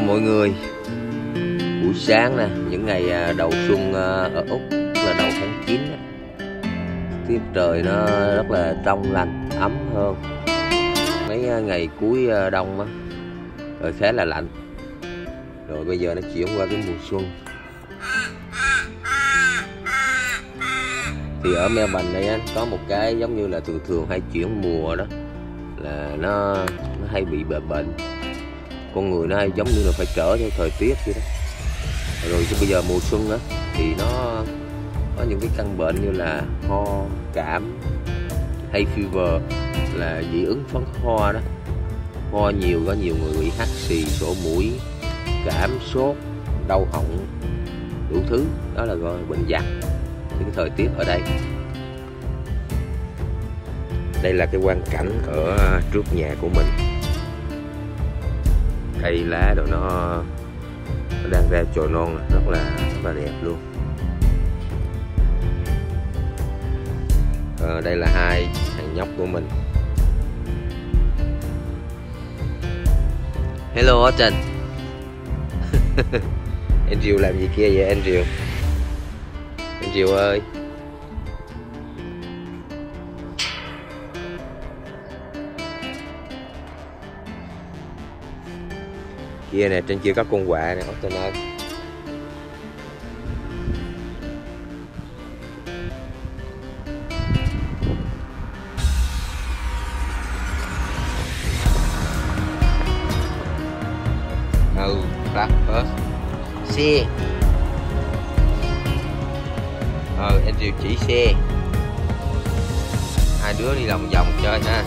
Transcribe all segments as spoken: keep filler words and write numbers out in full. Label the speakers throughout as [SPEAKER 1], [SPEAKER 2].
[SPEAKER 1] mọi người. Buổi sáng nè, những ngày đầu xuân ở Úc là đầu tháng chín á, tiết trời nó rất là trong lành, ấm hơn. Mấy ngày cuối đông á, rồi khá là lạnh. Rồi bây giờ nó chuyển qua cái mùa xuân. Thì ở Melbourne này á, có một cái giống như là thường thường hay chuyển mùa đó, là nó, nó hay bị bệnh. Con người nó hay giống như là phải trở theo thời tiết vậy đó. Rồi bây giờ mùa xuân á thì nó có những cái căn bệnh như là ho, cảm, hay fever là dị ứng phấn ho đó. Ho nhiều, có nhiều người bị hắt xì, sổ mũi, cảm, sốt, đau họng, đủ thứ. Đó là gọi bệnh giặt cái thời tiết ở đây. Đây là cái quang cảnh ở trước nhà của mình. Cây lá rồi nó, nó đang ra chồi non, rất là rất là đẹp luôn. À, đây là hai thằng nhóc của mình. Hello Austin. Andrew làm gì kia vậy Andrew? Andrew ơi. Kia nè, trên kia có con quạ nè Austin ơi. Oh, breakfast. Xe. Ờ, Andrew chỉ xe. Hai đứa đi lòng vòng chơi ha.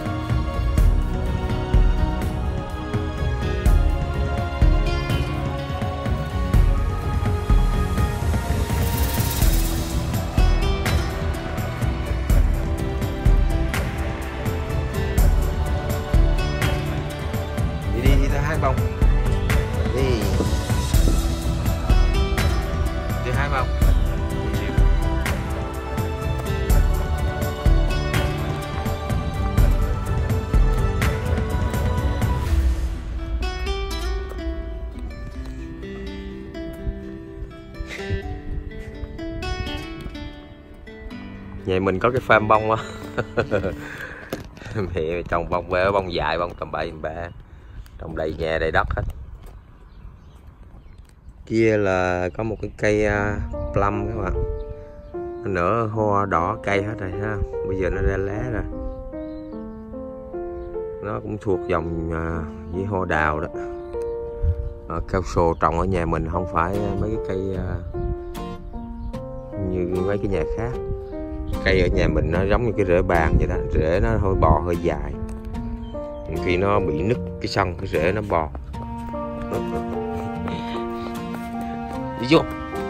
[SPEAKER 1] Đi đi đi ra hai vòng. Đi. Đi hai vòng. Nhà mình có cái farm bông á. Mẹ trồng bông về, bông dài, bông tầm bậy tầm bạ, trồng đầy nhà đầy đất hết. Kia là có một cái cây plum các bạn, nó nở hoa đỏ cây hết rồi ha. Bây giờ nó ra lá rồi. Nó cũng thuộc dòng với hoa đào đó. À, cao su trồng ở nhà mình không phải mấy cái cây như mấy cái nhà khác. Cây ở nhà mình nó giống như cái rễ bàn vậy đó, rễ nó hơi bò hơi dài. Khi nó bị nứt cái sân, cái rễ nó bò. Đi vô.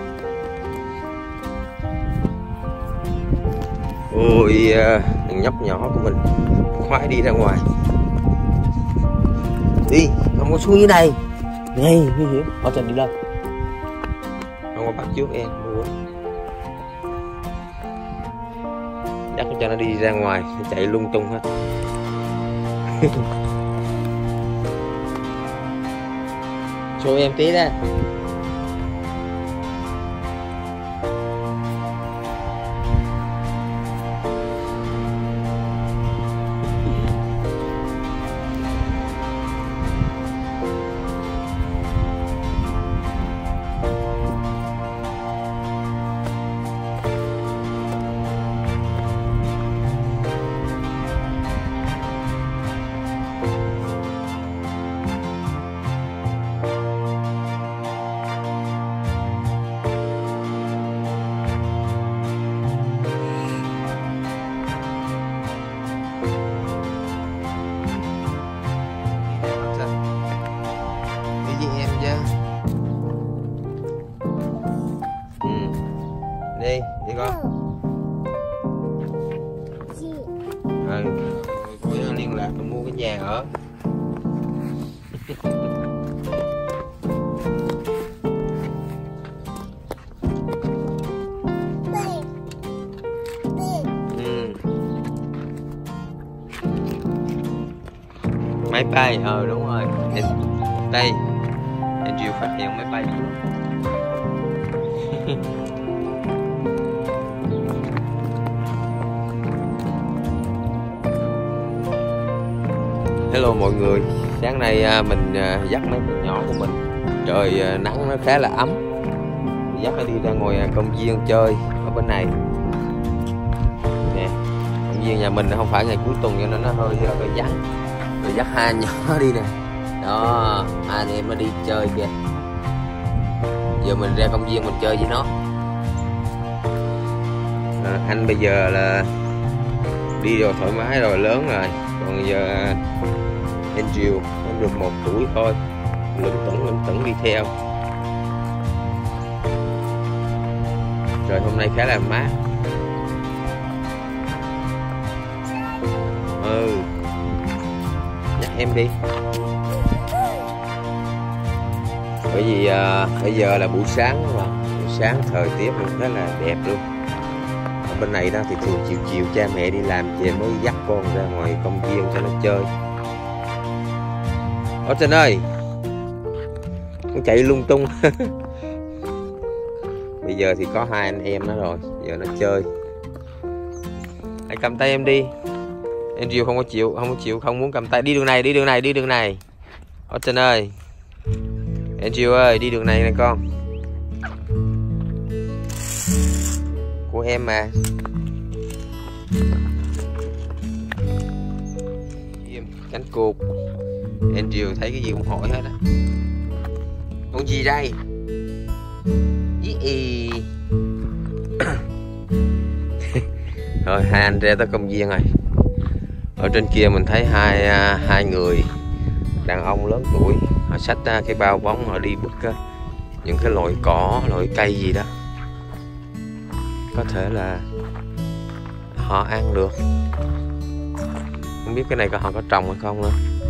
[SPEAKER 1] Ôi, thằng nhóc nhỏ của mình khoái đi ra ngoài. Đi, không có xuống dưới đây. Này, nguy hiểm, họ trình đi lên. Không có bắt trước em mua. Chắc cho nó đi ra ngoài, nó chạy lung tung hết. Show em tí đó. Đi, đi con. À, cô liên lạc mua cái nhà ở. Ừ. Máy bay, ờ đúng rồi. Đây. Andrew phát hiện máy bay. Hello mọi người, sáng nay mình dắt mấy con nhỏ của mình, trời nắng nó khá là ấm, dắt nó đi ra ngoài công viên chơi ở bên này nè. Công viên nhà mình không phải ngày cuối tuần cho nên nó hơi hơi vắng, rồi dắt hai nhỏ đi nè. Đó, hai anh em nó đi chơi kìa. Giờ mình ra công viên mình chơi với nó. À, anh bây giờ là đi rồi thoải mái rồi, lớn rồi, còn giờ Andrew nó được một tuổi thôi, lững tững lững tững đi theo. Trời hôm nay khá là mát. Ừ, dắt em đi. Bởi vì à, bây giờ là buổi sáng mà buổi sáng thời tiết cũng rất là đẹp luôn. Ở bên này đó thì thường chiều chiều cha mẹ đi làm về mới dắt con ra ngoài công viên cho nó chơi. Austin ơi, con chạy lung tung. Bây giờ thì có hai anh em nó rồi, giờ nó chơi. Hãy cầm tay em đi. Andrew không có chịu, không có chịu, không muốn cầm tay. Đi đường này, đi đường này, đi đường này. Austin ơi, Andrew ơi, đi đường này nè con. Của em mà. Im, cánh cụt. Andrew thấy cái gì cũng hỏi hết á. Con gì đây? Ý. Rồi hai anh ra tới công viên rồi. Ở trên kia mình thấy hai hai người đàn ông lớn tuổi, họ xách cái bao bóng, họ đi bứt những cái loại cỏ, loại cây gì đó, có thể là họ ăn được. Không biết cái này họ có trồng hay không nữa.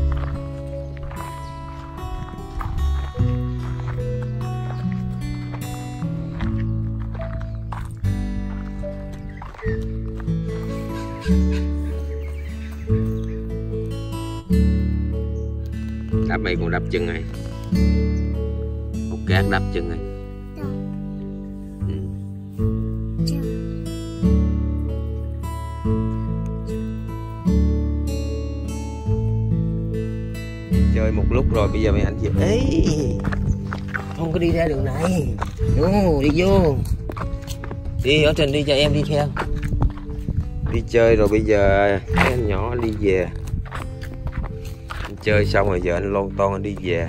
[SPEAKER 1] Đạp mày còn đạp chân này, một cát đạp chân này. Ừ. Chơi một lúc rồi bây giờ mấy anh chị ê không có đi ra đường này, vô đi vô đi ở trên, đi cho em đi theo. Đi chơi rồi bây giờ mấy anh nhỏ đi về. Chơi xong rồi giờ anh lon ton anh đi về.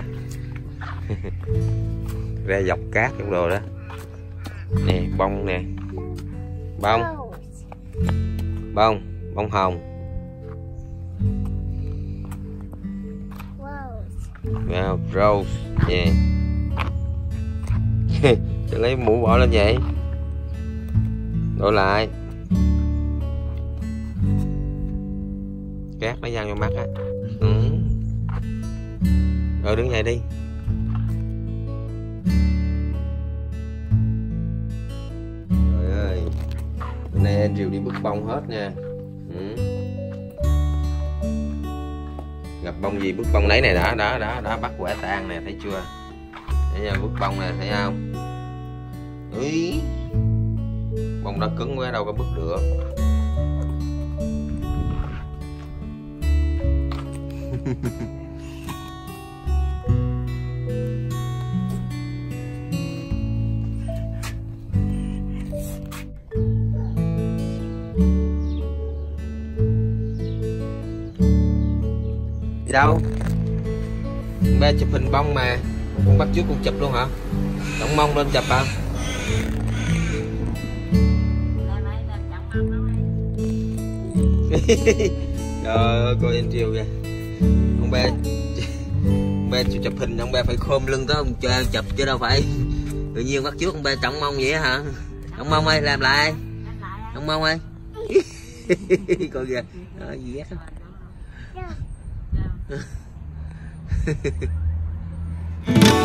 [SPEAKER 1] Ra dọc cát trong đồ đó nè, bông nè, bông bông bông hồng, wow, rose nè. Yeah. Cho lấy mũ bỏ lên vậy, đổi lại cát nó văng vô mắt á. Ừ. Rồi đứng dậy đi. Trời ơi, hôm nay Andrew đi bứt bông hết nha. Ừ. Gặp bông gì bứt bông đấy này, đã đã đã đã bắt quả tang nè, thấy chưa? Thấy bứt bông này thấy không? Ý, bông đó cứng quá đâu có bứt được. Đâu? Ba chụp hình bông mà, con bắt trước con chụp luôn hả? Đóng mông lên chụp hả? Trời ơi, coi Andrew kìa. Ông ba, ông ba chụp hình, ông ba phải khom lưng tới ông cha chụp chứ đâu phải tự nhiên bắt trước ông ba trọng mông vậy hả? Trọng mông ơi, làm lại. Trọng mông ơi. Coi kìa, đó gì hết. Yeah.